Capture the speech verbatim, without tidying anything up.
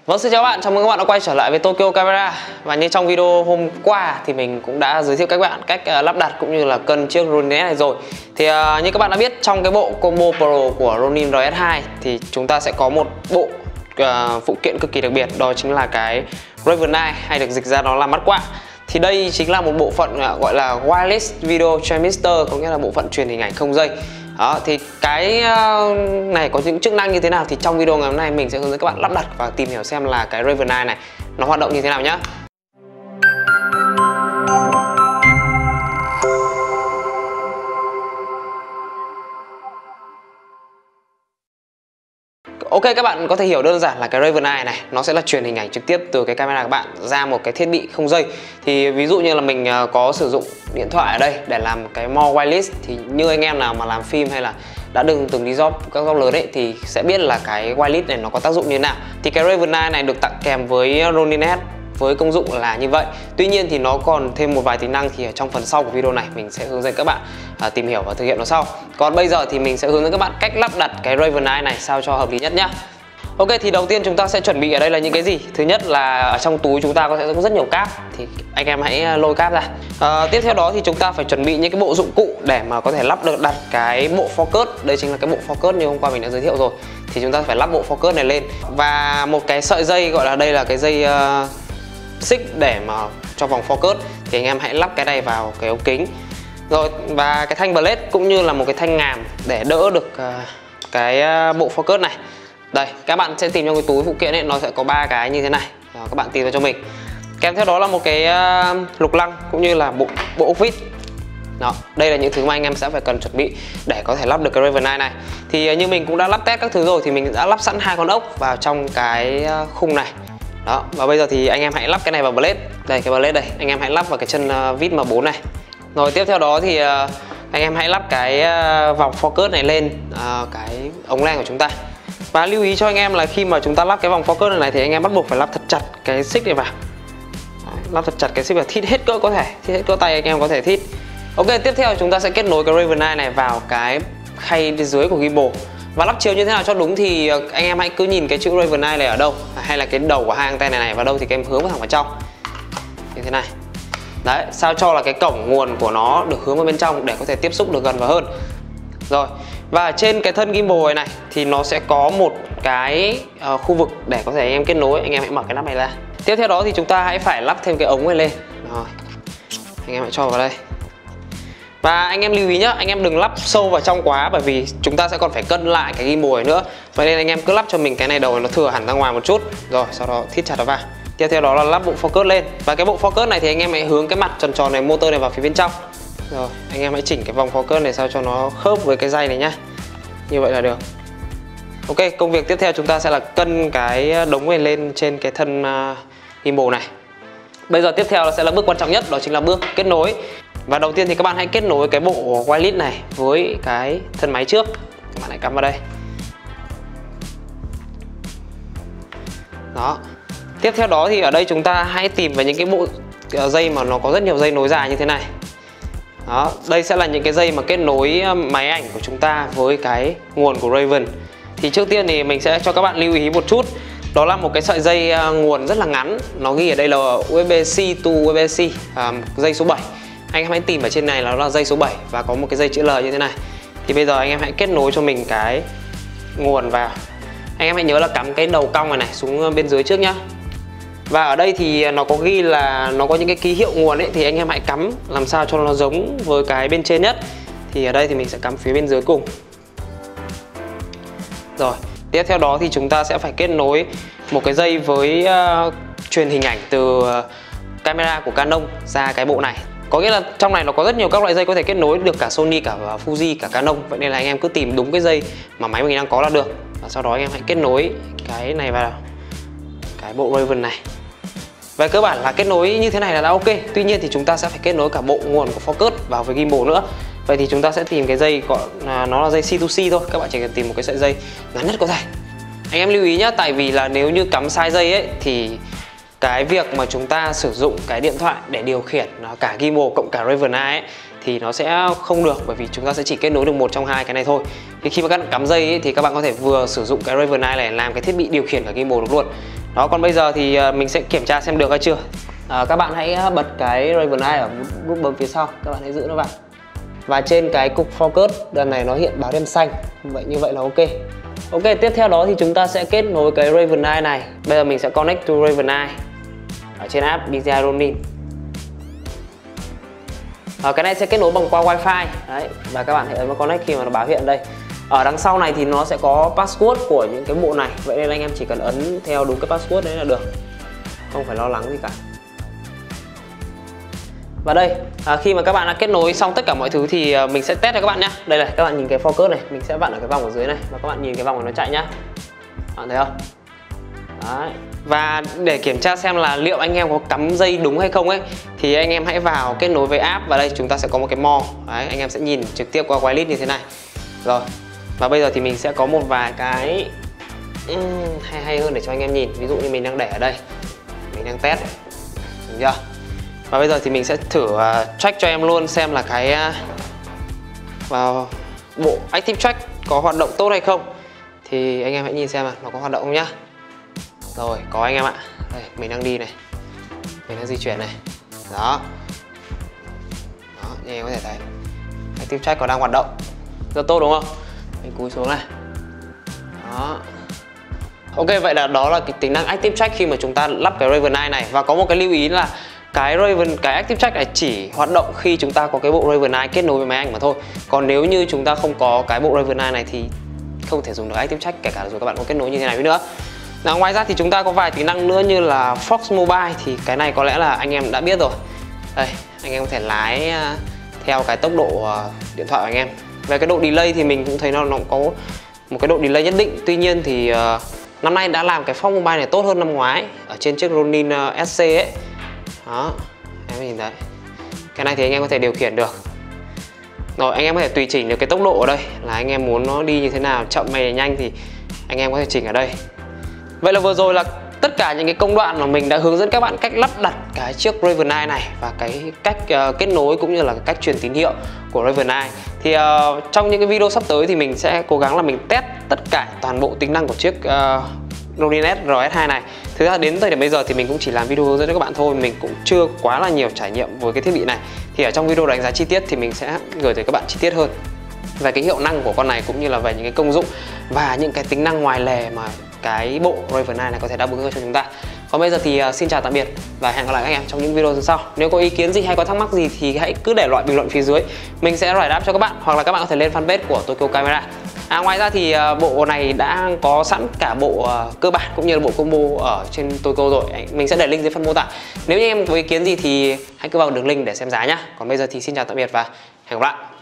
Vâng, xin chào các bạn, chào mừng các bạn đã quay trở lại với Tokyo Camera. Và như trong video hôm qua thì mình cũng đã giới thiệu các bạn cách uh, lắp đặt cũng như là cân chiếc Ronin R S này rồi. Thì uh, như các bạn đã biết, trong cái bộ combo Pro của Ronin R S hai thì chúng ta sẽ có một bộ uh, phụ kiện cực kỳ đặc biệt, đó chính là cái Raven Eye, hay được dịch ra đó là mắt quạ. Thì đây chính là một bộ phận uh, gọi là Wireless Video Transmitter, có nghĩa là bộ phận truyền hình ảnh không dây. Đó, thì cái này có những chức năng như thế nào thì trong video ngày hôm nay mình sẽ hướng dẫn các bạn lắp đặt và tìm hiểu xem là cái Raven Eye này nó hoạt động như thế nào nhé. Ok, các bạn có thể hiểu đơn giản là cái Raven Eye này nó sẽ là truyền hình ảnh trực tiếp từ cái camera của bạn ra một cái thiết bị không dây. Thì ví dụ như là mình có sử dụng điện thoại ở đây để làm cái more wireless, thì như anh em nào mà làm phim hay là đã từng từng đi job các job lớn ấy thì sẽ biết là cái wireless này nó có tác dụng như thế nào. Thì cái Raven Eye này được tặng kèm với Ronin S với công dụng là như vậy. Tuy nhiên thì nó còn thêm một vài tính năng thì ở trong phần sau của video này mình sẽ hướng dẫn các bạn à, tìm hiểu và thực hiện nó sau. Còn bây giờ thì mình sẽ hướng dẫn các bạn cách lắp đặt cái Raven Eye này sao cho hợp lý nhất nhá. Ok, thì đầu tiên chúng ta sẽ chuẩn bị ở đây là những cái gì? Thứ nhất là ở trong túi chúng ta có sẽ có rất nhiều cáp, thì anh em hãy lôi cáp ra. À, tiếp theo đó thì chúng ta phải chuẩn bị những cái bộ dụng cụ để mà có thể lắp được đặt cái bộ focus. Đây chính là cái bộ focus như hôm qua mình đã giới thiệu rồi. Thì chúng ta phải lắp bộ focus này lên và một cái sợi dây, gọi là đây là cái dây uh, xích để mà cho vòng focus, thì anh em hãy lắp cái này vào cái ống kính. Rồi, và cái thanh blade cũng như là một cái thanh ngàm để đỡ được uh, cái uh, bộ focus này. Đây, các bạn sẽ tìm trong cái túi phụ kiện ấy, nó sẽ có ba cái như thế này. Đó, các bạn tìm vào cho mình. Kèm theo đó là một cái uh, lục lăng cũng như là bộ bộ ốc vít. Đó, đây là những thứ mà anh em sẽ phải cần chuẩn bị để có thể lắp được cái Raven Eye này. Thì uh, như mình cũng đã lắp test các thứ rồi thì mình đã lắp sẵn hai con ốc vào trong cái uh, khung này. Đó, và bây giờ thì anh em hãy lắp cái này vào blade. Đây, cái blade đây, anh em hãy lắp vào cái chân uh, vít M bốn này. Rồi tiếp theo đó thì uh, anh em hãy lắp cái uh, vòng focus này lên uh, cái ống len của chúng ta. Và lưu ý cho anh em là khi mà chúng ta lắp cái vòng focus này, này thì anh em bắt buộc phải lắp thật chặt cái xích này vào. Đấy, lắp thật chặt cái xích vào, thít hết cỡ có thể, thít hết cỡ tay anh em có thể thít. Ok, tiếp theo chúng ta sẽ kết nối cái Raven Eye này vào cái khay bên dưới của gimbal. Và lắp chiều như thế nào cho đúng thì anh em hãy cứ nhìn cái chữ Raven Eye này ở đâu, hay là cái đầu của hai anten này này vào đâu thì các em hướng thẳng vào trong như thế này. Đấy, sao cho là cái cổng nguồn của nó được hướng vào bên trong để có thể tiếp xúc được gần và hơn. Rồi, và trên cái thân gimbal này, này thì nó sẽ có một cái uh, khu vực để có thể anh em kết nối. Anh em hãy mở cái nắp này ra. Tiếp theo đó thì chúng ta hãy phải lắp thêm cái ống này lên. Rồi, anh em hãy cho vào đây. Và anh em lưu ý nhá, anh em đừng lắp sâu vào trong quá, bởi vì chúng ta sẽ còn phải cân lại cái gimbal này nữa. Vậy nên anh em cứ lắp cho mình cái này đầu nó thừa hẳn ra ngoài một chút. Rồi, sau đó thít chặt nó vào. Tiếp theo đó là lắp bộ focus lên. Và cái bộ focus này thì anh em hãy hướng cái mặt tròn tròn này, motor này vào phía bên trong. Rồi, anh em hãy chỉnh cái vòng focus này sao cho nó khớp với cái dây này nhá. Như vậy là được. Ok, công việc tiếp theo chúng ta sẽ là cân cái đống này lên trên cái thân uh, gimbal này. Bây giờ tiếp theo sẽ là bước quan trọng nhất, đó chính là bước kết nối. Và đầu tiên thì các bạn hãy kết nối cái bộ wireless này với cái thân máy trước. Các bạn hãy cắm vào đây. Đó. Tiếp theo đó thì ở đây chúng ta hãy tìm vào những cái bộ dây mà nó có rất nhiều dây nối dài như thế này. Đó, đây sẽ là những cái dây mà kết nối máy ảnh của chúng ta với cái nguồn của Raven. Thì trước tiên thì mình sẽ cho các bạn lưu ý một chút. Đó là một cái sợi dây nguồn rất là ngắn. Nó ghi ở đây là u ét bê-C to u ét bê-C, à, dây số bảy. Anh em hãy tìm ở trên này là nó là dây số bảy và có một cái dây chữ L như thế này. Thì bây giờ anh em hãy kết nối cho mình cái nguồn vào. Anh em hãy nhớ là cắm cái đầu cong này này xuống bên dưới trước nhá. Và ở đây thì nó có ghi là nó có những cái ký hiệu nguồn ấy, thì anh em hãy cắm làm sao cho nó giống với cái bên trên nhất. Thì ở đây thì mình sẽ cắm phía bên dưới cùng. Rồi, tiếp theo đó thì chúng ta sẽ phải kết nối một cái dây với uh, truyền hình ảnh từ uh, camera của Canon ra cái bộ này. Có nghĩa là trong này nó có rất nhiều các loại dây có thể kết nối được, cả Sony, cả Fuji, cả Canon. Vậy nên là anh em cứ tìm đúng cái dây mà máy mình đang có là được. Và sau đó anh em hãy kết nối cái này vào cái bộ Raven này. Về cơ bản là kết nối như thế này là đã ok. Tuy nhiên thì chúng ta sẽ phải kết nối cả bộ nguồn của focus vào với gimbal nữa. Vậy thì chúng ta sẽ tìm cái dây gọi là nó là dây C to C thôi. Các bạn chỉ cần tìm một cái sợi dây ngắn nhất có thể. Anh em lưu ý nhé, tại vì là nếu như cắm sai dây ấy thì cái việc mà chúng ta sử dụng cái điện thoại để điều khiển cả gimbal cộng cả Raven Eye ấy, thì nó sẽ không được, bởi vì chúng ta sẽ chỉ kết nối được một trong hai cái này thôi. Thì khi mà các bạn cắm dây ấy, thì các bạn có thể vừa sử dụng cái Raven Eye này làm cái thiết bị điều khiển cả gimbal được luôn. Đó, còn bây giờ thì mình sẽ kiểm tra xem được hay chưa. À, các bạn hãy bật cái Raven Eye ở nút bấm phía sau, các bạn hãy giữ nó vào. Và trên cái cục focus lần này nó hiện báo đen xanh. Vậy như vậy là ok. Ok, tiếp theo đó thì chúng ta sẽ kết nối cái Raven Eye này. Bây giờ mình sẽ connect to Raven Eye ở trên app đê gi i Ronin. À, cái này sẽ kết nối bằng qua wifi. Đấy, và các bạn hãy ấn vào connect khi mà nó báo hiện đây. Ở đằng sau này thì nó sẽ có password của những cái bộ này. Vậy nên anh em chỉ cần ấn theo đúng cái password đấy là được, không phải lo lắng gì cả. Và đây, à, khi mà các bạn đã kết nối xong tất cả mọi thứ thì uh, mình sẽ test cho các bạn nhé. Đây này, các bạn nhìn cái focus này, mình sẽ vặn ở cái vòng ở dưới này và các bạn nhìn cái vòng này nó chạy nhá. Bạn thấy không? Đấy. Và để kiểm tra xem là liệu anh em có cắm dây đúng hay không ấy, thì anh em hãy vào kết nối với app và đây chúng ta sẽ có một cái mo. Đấy, anh em sẽ nhìn trực tiếp qua wireless như thế này. Rồi. Và bây giờ thì mình sẽ có một vài cái uhm, hay hay hơn để cho anh em nhìn. Ví dụ như mình đang để ở đây, mình đang test, được chưa? Và bây giờ thì mình sẽ thử uh, check cho em luôn xem là cái uh, vào bộ Active Track có hoạt động tốt hay không. Thì anh em hãy nhìn xem là nó có hoạt động không nhá. Rồi, có anh em ạ. Đây, mình đang đi này, mình đang di chuyển này. Đó. Đó, như em có thể thấy Active Track còn đang hoạt động rất tốt đúng không? Mình cúi xuống này. Đó. Ok, vậy là đó là cái tính năng Active Track khi mà chúng ta lắp cái Raven Eye này. Và có một cái lưu ý là cái Raven, cái Active Track này chỉ hoạt động khi chúng ta có cái bộ Raven Eye kết nối với máy ảnh mà thôi. Còn nếu như chúng ta không có cái bộ Raven Eye này thì không thể dùng được Active Track, kể cả dù các bạn có kết nối như thế này nữa. Nào, ngoài ra thì chúng ta có vài tính năng nữa như là Fox Mobile, thì cái này có lẽ là anh em đã biết rồi. Đây, anh em có thể lái theo cái tốc độ điện thoại của anh em. Về cái độ delay thì mình cũng thấy nó, nó cũng có một cái độ delay nhất định. Tuy nhiên thì uh, năm nay đã làm cái Fox Mobile này tốt hơn năm ngoái ở trên chiếc Ronin uh, ét xê ấy. Đó, em nhìn thấy. Cái này thì anh em có thể điều khiển được. Rồi, anh em có thể tùy chỉnh được cái tốc độ ở đây, là anh em muốn nó đi như thế nào, chậm hay nhanh thì anh em có thể chỉnh ở đây. Vậy là vừa rồi là tất cả những cái công đoạn mà mình đã hướng dẫn các bạn cách lắp đặt cái chiếc Raven Eye này và cái cách uh, kết nối cũng như là cái cách truyền tín hiệu của Raven Eye. Thì uh, trong những cái video sắp tới thì mình sẽ cố gắng là mình test tất cả toàn bộ tính năng của chiếc uh, Ronin rờ ét hai này. Thực ra đến thời điểm bây giờ thì mình cũng chỉ làm video hướng dẫn cho các bạn thôi, mình cũng chưa quá là nhiều trải nghiệm với cái thiết bị này. Thì ở trong video đánh giá chi tiết thì mình sẽ gửi tới các bạn chi tiết hơn về cái hiệu năng của con này, cũng như là về những cái công dụng và những cái tính năng ngoài lề mà cái bộ Raven Eye này có thể đáp ứng cho chúng ta. Còn bây giờ thì uh, xin chào tạm biệt và hẹn gặp lại các em trong những video lần sau. Nếu có ý kiến gì hay có thắc mắc gì thì hãy cứ để lại bình luận phía dưới, mình sẽ giải đáp cho các bạn, hoặc là các bạn có thể lên fanpage của Tokyo Camera. À, ngoài ra thì uh, bộ này đã có sẵn cả bộ uh, cơ bản cũng như là bộ combo ở trên Tokyo rồi. Mình sẽ để link dưới phần mô tả. Nếu như em có ý kiến gì thì hãy cứ vào đường link để xem giá nhá. Còn bây giờ thì xin chào tạm biệt và hẹn gặp lại.